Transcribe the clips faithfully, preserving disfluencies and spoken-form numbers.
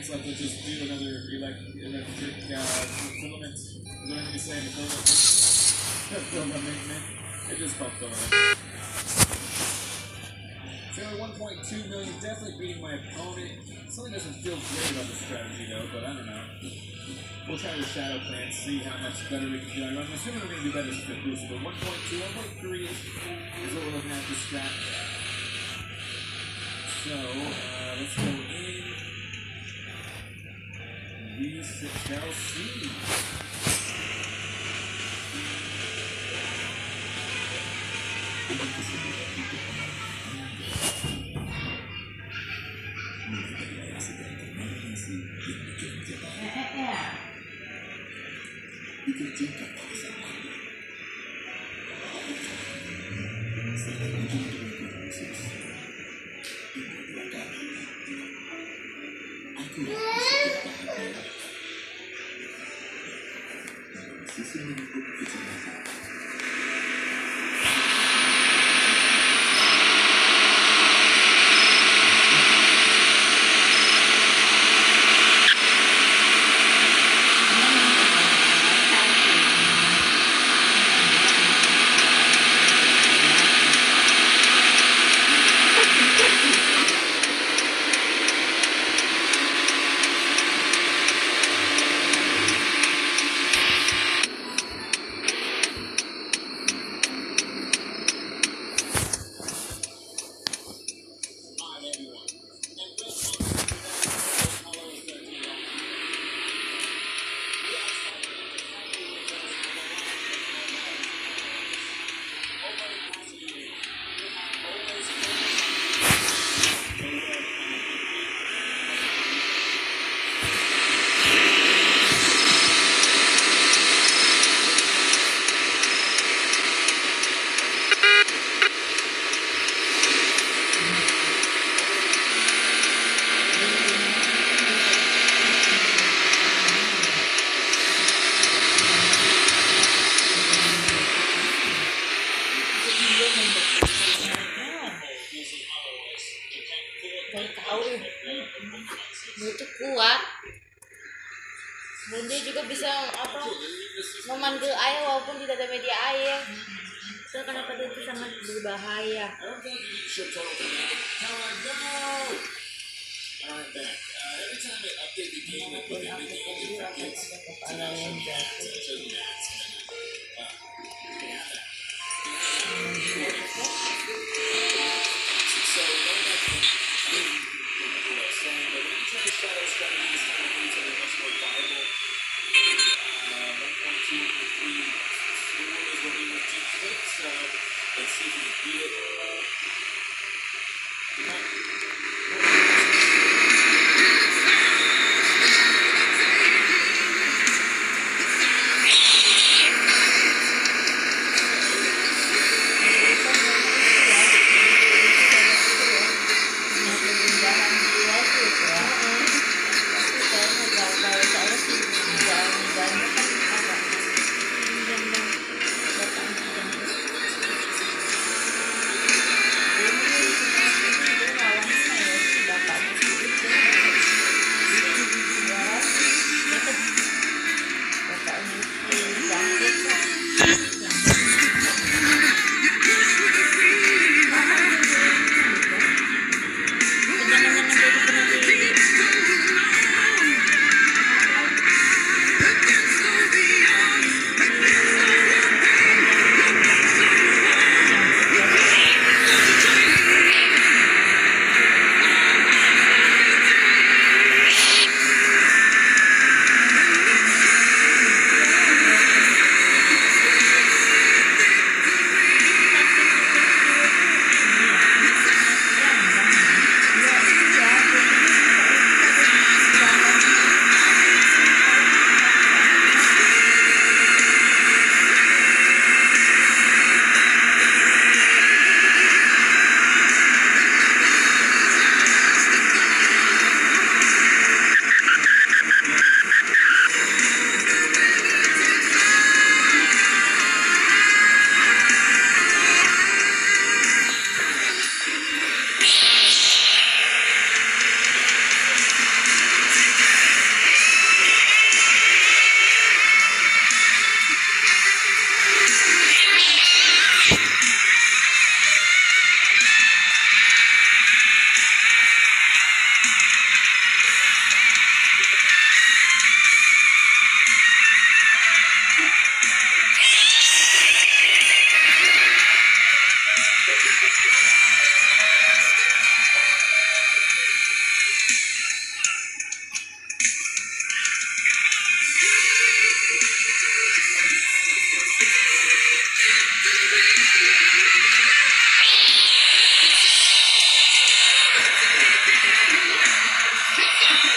chance left to just do another elect- electric uh, filament. Is there anything to say in the filament? Filament. It just called filament. So one point two million, definitely beating my opponent. Something doesn't feel great about the strategy though, but I don't know. We'll try the shadow plan, see how much better we can do. I'm assuming we're going to do better with Booster, but one point two, one point three is what we're looking at this strat. So, uh, let's go in. We shall see. Itu kuat dan dia juga bisa apa memanggil air walaupun tidak ada media air. So, kenapa dia itu sangat berbahaya. Let's see if we can beat it.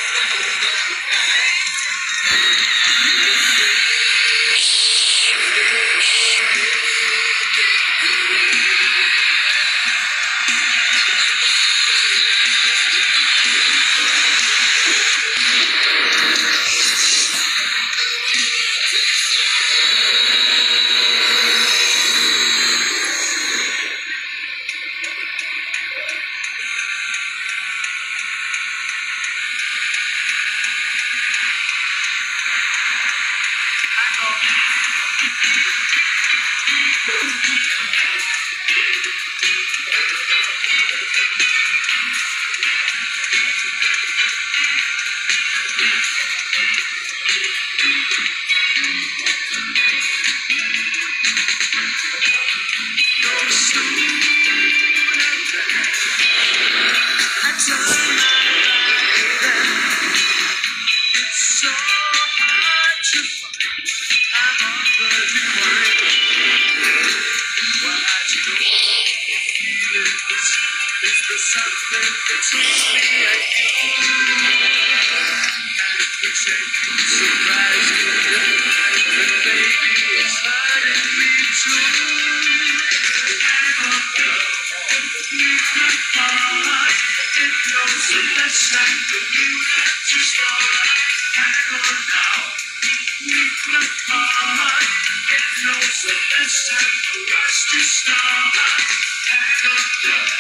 It's no so it's time for us to start. Hang on,